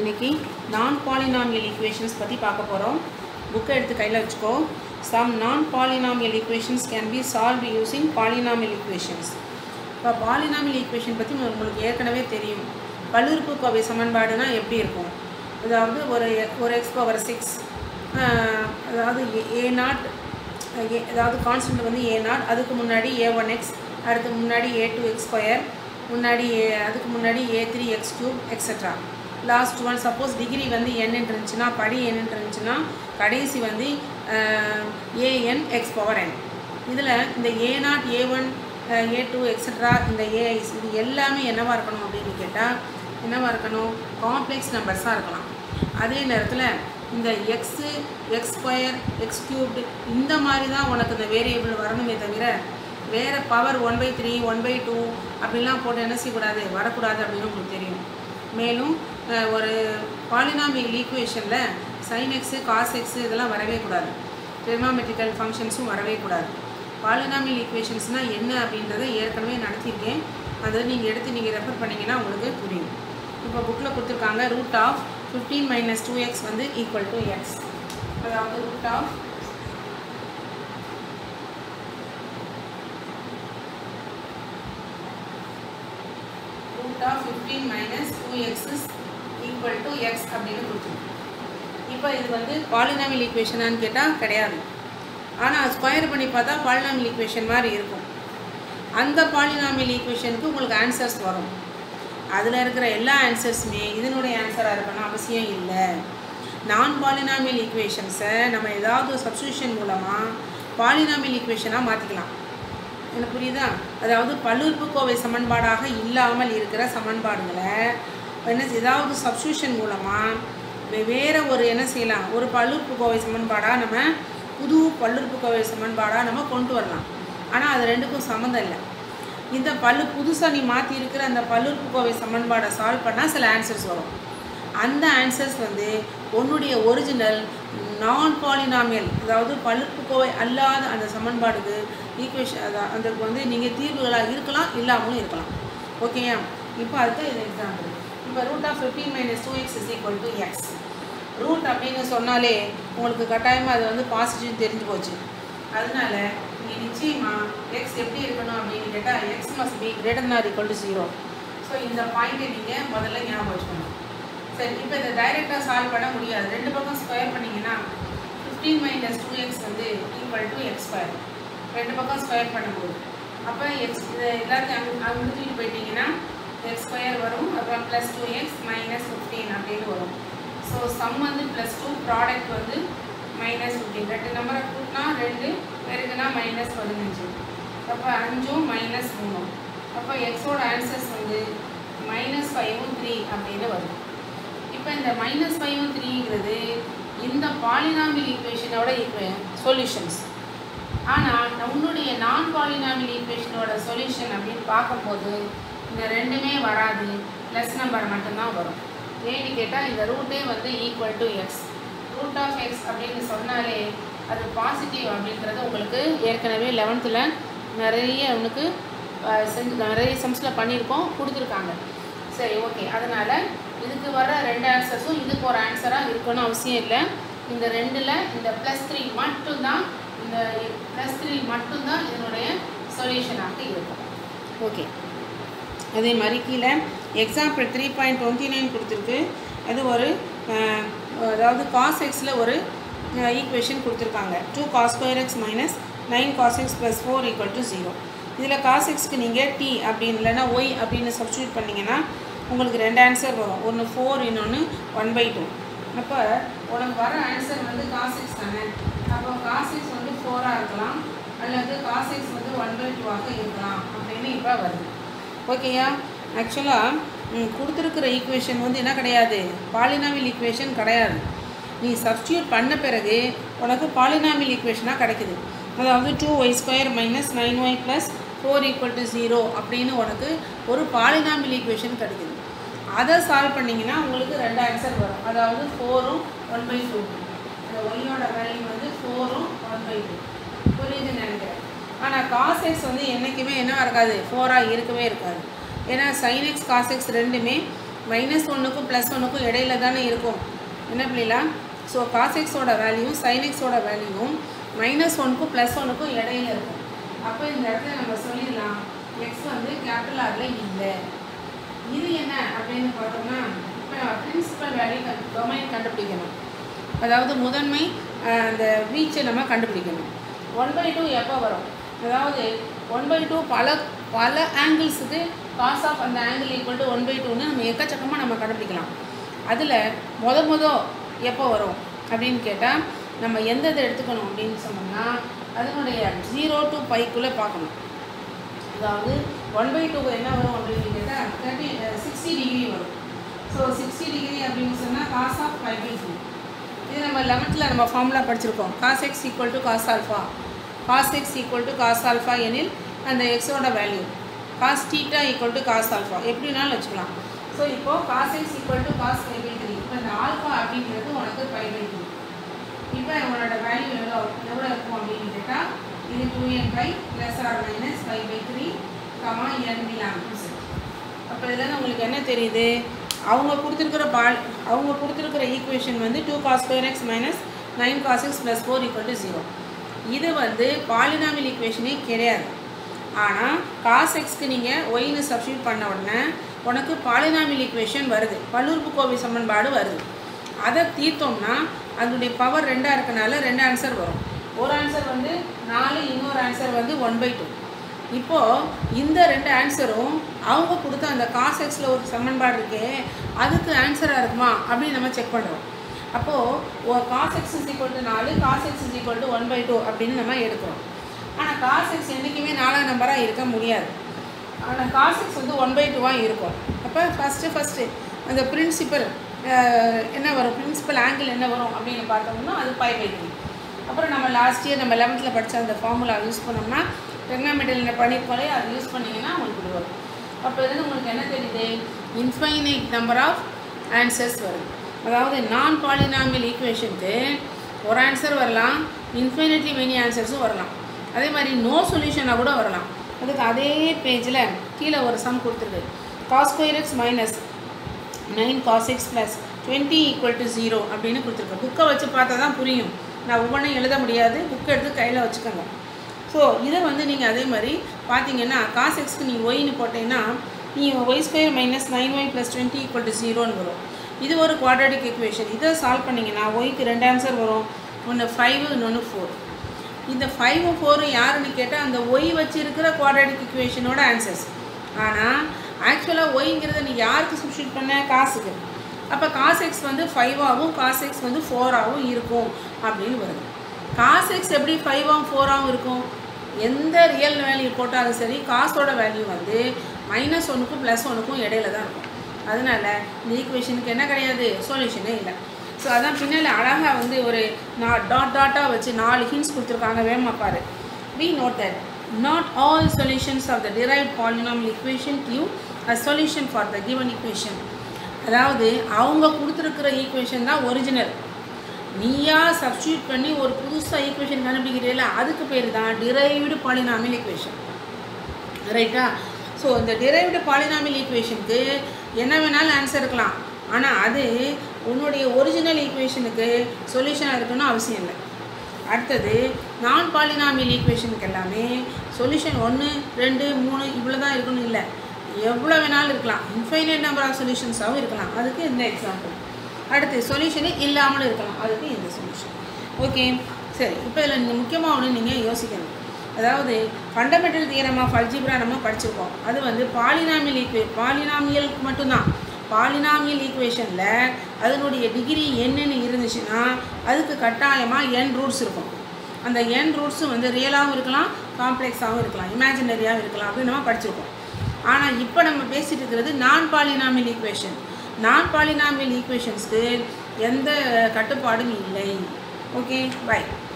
இன்னைக்கு நான் polynomial equations பற்றி பார்க்க போகிறோம். புக்கை எடுத்து கையில் வச்சுக்கோ. Some non polynomial equations can be solve using polynomial equations. இப்போ பாலினாமியல் ஈக்குவேஷன் பற்றி உங்களுக்கு ஏற்கனவே தெரியும். பல்லுறுப்புக்கோவை சமன்பாடுனா எப்படி இருக்கும்? அதாவது ஒரு எக்ஸ் பவர் 6, அதாவது a0, அதாவது கான்ஸ்டன்ட் வந்து a0, அதுக்கு முன்னாடி a1x, அடுத்து முன்னாடி a2x², முன்னாடி அதுக்கு முன்னாடி a3x³ extra. Last one suppose degree வந்து n இருந்துச்சுன்னா, படி n இருந்துச்சுன்னா, கடைசி வந்து an x பவர் n. இதில் இந்த a0, a1, a2 எக்ஸட்ரா, இந்த ai's இது எல்லாமே என்னவாக இருக்கணும் அப்படின்னு கேட்டால் என்னவாக இருக்கணும்? காம்ப்ளெக்ஸ் நம்பர்ஸாக இருக்கலாம். அதே நேரத்தில் இந்த எக்ஸு, x², x³ இந்த மாதிரி தான் உனக்கு இந்த வேரியபிள் வரணுமே தவிர வேறு பவர் 1/3, 1/2 அப்படிலாம் போட்டு என்ன செய்யக்கூடாது, வரக்கூடாது அப்படின்னு உங்களுக்கு தெரியும். மேலும் ஒரு பாலினாமியல் ஈக்குவேஷனில் sin x, cos x இதெல்லாம் வரவே கூடாது. ட்ரிகோனோமெட்ரிக்கல் ஃபங்க்ஷன்ஸும் வரவே கூடாது. பாலினாமியல் ஈக்குவேஷன்ஸ்னால் என்ன அப்படின்றத ஏற்கனவே நடத்தியிருக்கேன். அதை நீங்கள் எடுத்து நீங்கள் ரெஃபர் பண்ணிங்கன்னா உங்களுக்கு புரியும். இப்போ புக்கில் கொடுத்துருக்காங்க √15 - 2x வந்து ஈக்குவல் டு எக்ஸ். அதாவது √15 - 2x is equal to x அப்படின்னு கொடுத்துருக்கோம். இப்போ இது வந்து பாலினாமியல் ஈக்குவேஷனான்னு கேட்டால் கிடையாது. ஆனால் ஸ்கொயர் பண்ணி பார்த்தா பாலினாமியல் ஈக்குவேஷன் மாதிரி இருக்கும். அந்த பாலினாமியல் ஈக்குவேஷனுக்கு உங்களுக்கு ஆன்சர்ஸ் வரும். அதில் இருக்கிற எல்லா ஆன்சர்ஸுமே இதனுடைய ஆன்சராக இருக்கணும் அவசியம் இல்லை. நான் பாலினாமியல் ஈக்குவேஷன்ஸை நம்ம ஏதாவது சப்ஸ்டியூஷன் மூலமாக பாலினாமியல் ஈக்குவேஷனாக மாற்றிக்கலாம். எனக்கு புரியுதா? அதாவது பல்லுறுப்புக்கோவை சமன்பாடாக இல்லாமல் இருக்கிற சமன்பாடுகளை ஏதாவது சப்ஸ்டியூஷன் மூலமாக வேறு ஒரு என்ன செய்யலாம், ஒரு பல்லுறுப்புக்கோவை சமன்பாடாக நம்ம புது பல்லுறுப்புக்கோவை சமன்பாடாக நம்ம கொண்டு வரலாம். ஆனால் அது ரெண்டுக்கும் சம்மந்தம் இல்லை. இந்த புதுசாக நீ மாற்றி இருக்கிற அந்த பல்லுறுப்புக்கோவை சமன்பாடை சால்வ் பண்ணால் சில ஆன்சர்ஸ் வரும். அந்த ஆன்சர்ஸ் வந்து உன்னுடைய ஒரிஜினல் நான் பாலினாமியல், அதாவது பல்லுறுப்புக்கோவை அல்லாத அந்த சமன்பாடுக்கு ஈக்குவேஷன் அதுக்கு வந்து நீங்கள் தீர்வுகளாக இருக்கலாம், இல்லாமலும் இருக்கலாம். ஓகேயா? இப்போ அடுத்து இது எக்ஸாம்பிள். இப்போ √15 - 2x is equal to x. Root அப்படின்னு சொன்னாலே உங்களுக்கு கட்டாயமாக அது வந்து பாசிட்டிவ் தெரிஞ்சு போச்சு. அதனால நீங்கள் நிச்சயமாக எக்ஸ் எப்படி இருக்கணும் அப்படின்னு கேட்டால் x must be greater than or equal to 0. So இந்த பாயிண்ட்டை நீங்கள் முதல்ல ஞாபகம் வச்சுக்கணும். சரி, இப்போ இதை டைரெக்டாக சால்வ் பண்ண முடியாது. ரெண்டு பக்கம் ஸ்கொயர் பண்ணிங்கன்னா 15 - 2x வந்து ஈக்குவல் டு x². ரெண்டு பக்கம் ஸ்கொயர் பண்ணும்போது அப்போ எக்ஸ் இதை எல்லாத்தையும் அங்கே தூக்கிட்டு போயிட்டீங்கன்னா x² வரும். அப்புறம் +2x - 15 அப்படின்னு வரும். ஸோ சம் வந்து +2, ப்ராடக்ட் வந்து -15. ரெண்டு நம்பரை கூட்டினா 2, பெருக்குனா -15. அப்போ 5ம் -3. அப்போ எக்ஸோட ஆன்சர்ஸ் வந்து -5ம் 3 அப்படின்னு வரும். இப்போ இந்த -5ம் 3ங்கிறது இந்த பாலினாமியல் ஈக்குவேஷனோட சொல்யூஷன்ஸ். ஆனால் நம்மளுடைய நான் பாலினாமியல் ஈக்குவேஷனோட சொல்யூஷன் அப்படின்னு பார்க்கும்போது இந்த ரெண்டுமே வராது, ப்ளஸ் நம்பர் மட்டும்தான் வரும். ஏன்னு கேட்டால் இந்த ரூட்டே வந்து ஈக்குவல் டு எக்ஸ். √(x) அப்படின்னு சொன்னாலே அது பாசிட்டிவ் அப்படின்றது உங்களுக்கு ஏற்கனவே 11th நிறைய உனக்கு நிறைய சம்ஸில் பண்ணியிருக்கோம், கொடுத்துருக்காங்க. சரி, ஓகே. அதனால் இதுக்கு வர ரெண்டு ஆன்சர்ஸும் இதுக்கு ஒரு ஆன்சராக இருக்கணும் அவசியம் இல்லை. இந்த ரெண்டில் இந்த +3 மட்டும்தான், இந்த +3 மட்டும்தான் இதனுடைய சொல்யூஷனாக இருக்கும். ஓகே. அதே மாதிரி கீழே எக்ஸாம்பிள் 3.29 கொடுத்துருக்கு. அது ஒரு அதாவது cos xல ஒரு ஈக்குவேஷன் கொடுத்துருக்காங்க. 2cos²x - 9cos x + 4 = 0. இதில் cos xக்கு நீங்கள் t அப்படின்னு இல்லைன்னா y அப்படின்னு சப்ஸ்டியூட் பண்ணிங்கன்னா உங்களுக்கு ரெண்டு ஆன்சர் வரும். ஒன்று 4, இன்னொன்று 1/2. அப்போ உனக்கு வர ஆன்சர் வந்து cos x தானே. அப்போ cos x வந்து 4ஆக இருக்கலாம், அல்லது cos x வந்து 1/2ஆக இருக்கலாம் அப்படின்னு இப்போ வருது. ஓகேயா? ஆக்சுவலாக கொடுத்துருக்கிற ஈக்குவேஷன் வந்து என்ன கிடையாது, பாலினாமியல் ஈக்குவேஷன் கிடையாது. நீ சப்ஸ்டியூட் பண்ண பிறகு உனக்கு பாலினாமியல் ஈக்குவேஷனாக கிடைக்குது. அதாவது 2y² - 9y + 4 = 0 அப்படின்னு உனக்கு ஒரு பாலினாமியல் ஈக்குவேஷன் கிடைக்குது. அதை சால்வ் பண்ணிங்கன்னா உங்களுக்கு ரெண்டு ஆன்சர் வரும். அதாவது 4ம் 1/2. இந்த ஒய்யோட வேல்யூ வந்து 4ம் 1/2. புரியுதுன்னு நினைக்கிறேன். ஆனால் cos x வந்து என்றைக்குமே என்ன இருக்காது, 4ஆக இருக்கவே இருக்காது. ஏன்னா sin x cos x ரெண்டுமே -1க்கும் +1க்கும் இடையில தானே இருக்கும் என்ன பிள்ளைங்களா? ஸோ காஸ் எக்ஸோட வேல்யூ சைன் எக்ஸோட வேல்யூவும் -1க்கும் +1க்கும் இடையில இருக்கும். அப்போ இந்த இடத்துல நம்ம சொல்லிடலாம் எக்ஸ் வந்து கேபிட்டல் ஆரில் இல்லை. இது என்ன அப்படின்னு பார்த்தோம்னா இப்போ பிரின்சிபல் வேல்யூ டொமைன் கண்டுபிடிக்கணும். அதாவது முதன்மை அந்த வீச்சை நம்ம கண்டுபிடிக்கணும். 1/2 எப்போ வரும்? அதாவது 1/2 பல ஆங்கிள்ஸுக்கு காஸ் ஆஃப் அந்த ஆங்கிள் ஈக்குவல் டு 1/2ன்னு நம்ம எக்கச்சக்கமாக நம்ம கண்டுபிடிக்கலாம். அதில் முத எப்போ வரும் அப்படின்னு கேட்டால் நம்ம எந்த இதை எடுத்துக்கணும் அப்படின்னு சொன்னோம்னா அதனுடைய 0 to πக்குள்ளே பார்க்கணும். அதாவது 1/2 என்ன வரும் அப்படின்னு கேட்டால் 60 டிகிரி வரும். ஸோ 60 டிகிரி அப்படின்னு சொன்னால் காஸ் ஆஃப் 5/2. இது நம்ம 11th நம்ம ஃபார்முலா படிச்சிருக்கோம். Cos x equal to cos alpha. Cos x equal to cos alpha எனில் அந்த எக்ஸோட வேல்யூ cos theta equal to cos alpha எப்படினாலும் வச்சுக்கலாம். ஸோ இப்போது cos x equal to cos 5/3. இப்போ இந்த ஆல்ஃபா அப்படிங்கிறது உனக்கு 5/3. இப்போ உங்களோட வேல்யூ எவ்வளோ இருக்கும் அப்படின்னு கேட்டால் இது 2n ± 5/3, n belongs. அப்போ இதில் உங்களுக்கு என்ன தெரியுது? அவங்க கொடுத்துருக்கிற ஈக்குவேஷன் வந்து 2 cos square x - 9 cos x + 4 = 0. இது வந்து பாலினாமியல் ஈக்குவேஷனே கிடையாது. ஆனால் காஸ் எக்ஸ்க்கு நீங்கள் ஒய்னு சப்ஸ்டியூட் பண்ண உடனே உனக்கு பாலினாமியல் ஈக்குவேஷன் வருது, பல்லுறுப்புக்கோவை சமன்பாடு வருது. அதை தீர்த்தோம்னா அதனுடைய பவர் 2ஆக இருக்கனால 2 ஆன்சர் வரும். ஒரு ஆன்சர் வந்து 4, இன்னொரு ஆன்சர் வந்து 1/2. இப்போது இந்த 2 ஆன்சரும் அவங்க கொடுத்த அந்த காஸ் எக்ஸில் ஒரு சமன்பாடு இருக்கே அதுக்கு ஆன்சராக இருக்குமா அப்படின்னு நம்ம செக் பண்ணுறோம். அப்போது காஸ் எக்ஸ் = 4, காஸ் எக்ஸ் = 1/2 அப்படின்னு நம்ம எடுக்கிறோம். ஆனால் காஸ் எக்ஸ் என்றைக்குமே 4ஆம் நம்பராக இருக்க முடியாது. ஆனால் காஸ் எக்ஸ் வந்து 1/2 இருக்கும். அப்போ ஃபஸ்ட்டு அந்த பிரின்சிபல் என்ன வரும், பிரின்சிபல் ஆங்கிள் என்ன வரும் அப்படின்னு பார்த்தோம்னா அது 5/3. அப்புறம் நம்ம லாஸ்ட் இயர் நம்ம 11th படித்த அந்த ஃபார்முலா யூஸ் பண்ணோம்னா ட்ரிகோனோமெட்ரியில் பண்ணியிருக்கோலே அது யூஸ் பண்ணிங்கன்னா உங்களுக்கு வரும். அப்போ இதில் உங்களுக்கு என்ன தெரியுது? இன்ஃபைனைட் நம்பர் ஆஃப் ஆன்சர்ஸ் வரும். அதாவது நான் பாலினாமியல் ஈக்குவேஷனுக்கு ஒரு ஆன்சர் வரலாம், இன்ஃபைனைட்லி மெனி ஆன்சர்ஸும் வரலாம். அதே மாதிரி நோ சொல்யூஷனாக கூட வரலாம். அதுக்கு அதே பேஜில் கீழே ஒரு சம் கொடுத்துருக்கு. Cos square x - 9 cos x + 20 = 0 அப்படின்னு கொடுத்துருக்கேன். புக்கை வச்சு பார்த்தா தான் புரியும். நான் ஒவ்வொன்றும் எழுத முடியாது, புக்கை எடுத்து கையில் வச்சுக்கோங்க. ஸோ இதை வந்து நீங்கள் அதே மாதிரி பார்த்தீங்கன்னா காஸ் எக்ஸ்க்கு நீங்கள் ஒய்னு போட்டீங்கன்னா நீங்கள் y² - 9y + 20 = 0ன்னு வரும். இது ஒரு குவாட்ராட்டிக் ஈக்குவேஷன். இதை சால்வ் பண்ணிங்கன்னா ஒய்க்கு 2 ஆன்சர் வரும். ஒன்று 5, இன்னொன்று 4. இந்த 5 4 யாருன்னு கேட்டால் அந்த ஒய் வச்சு இருக்கிற குவாட்ராட்டிக் ஈக்குவேஷனோட ஆன்சர்ஸ். ஆனால் ஆக்சுவலாக ஒய்ங்கிறத நீ யாருக்கு சப்ஸ்டியூட் பண்ண? காசுக்கு. அப்போ காஸ் எக்ஸ் வந்து 5ஆகவும் காஸ் எக்ஸ் வந்து 4ஆகவும் இருக்கும் அப்படின்னு வருது. காஸ் எக்ஸ் எப்படி 5ஆகவும் 4ஆகவும் இருக்கும்? எந்த ரியல் வேல்யூ போட்டாலும் சரி காசோட வேல்யூ வந்து -1க்கும் +1க்கும் இடையில தான் இருக்கும். அதனால் இந்த ஈக்குவேஷனுக்கு என்ன கிடையாது? சொல்யூஷனே இல்லை. ஸோ அதான் பின்னால் அழகாக வந்து ஒரு டாட்டாக வச்சு 4 ஹிண்ட்ஸ் கொடுத்துருக்காங்க. வேகமாக பாரு. We note that not all solutions of the derived polynomial equation give a solution for the given equation. அதாவது அவங்க கொடுத்துருக்கிற ஈக்குவேஷன் தான் ஒரிஜினல். நீயா சப்ஸ்டியூட் பண்ணி ஒரு புதுசாக ஈக்குவேஷன் கண்டுபிடிக்கிறீங்களா அதுக்கு பேர் தான் டிரைவ்டு பாலினாமியல் ஈக்குவேஷன். ரைட்டா? ஸோ இந்த டிரைவ்டு பாலினாமியல் ஈக்குவேஷனுக்கு என்ன வேணாலும் ஆன்சர் இருக்கலாம். ஆனால் அது உன்னுடைய ஒரிஜினல் ஈக்குவேஷனுக்கு சொல்யூஷனாக இருக்கணும்னு அவசியம் இல்லை. அடுத்தது நான் பாலினாமியல் ஈக்குவேஷனுக்கு எல்லாமே சொல்யூஷன் 1, 2, 3 இவ்வளோ தான் இருக்கணும் இல்லை, எவ்வளோ வேணாலும் இருக்கலாம். இன்ஃபைனைட் நம்பர் ஆஃப் சொல்யூஷன்ஸாகவும் இருக்கலாம். அதுக்கு இந்த எக்ஸாம்பிள். அடுத்து சொல்யூஷனே இல்லாமலும் இருக்கலாம். அதுக்கு இந்த சொல்யூஷன். ஓகே, சரி. இப்போ இதில் நீங்கள் முக்கியமாக ஒன்று நீங்கள் யோசிக்கணும். அதாவது ஃபண்டமெண்டல் தியரம் ஆஃப் அல்ஜிப்ரா நம்ம படிச்சிருக்கோம். அது வந்து பாலினாமியலுக்கு மட்டும்தான். பாலினாமியல் ஈக்குவேஷனில் அதனுடைய டிகிரி என்னன்னு இருந்துச்சுன்னா அதுக்கு கட்டாயமாக n ரூட்ஸ் இருக்கும். அந்த n ரூட்ஸும் வந்து ரியலாகவும் இருக்கலாம், காம்ப்ளெக்ஸாகவும் இருக்கலாம், இமேஜினரியாகவும் இருக்கலாம் அப்படின்னு நம்ம படிச்சிருக்கோம். ஆனால் இப்போ நம்ம பேசிகிட்டு இருக்கிறது non polynomial equation. Non polynomial ஈக்குவேஷன்ஸ்க்கு எந்த கட்டுப்பாடும் இல்லை. Okay, by.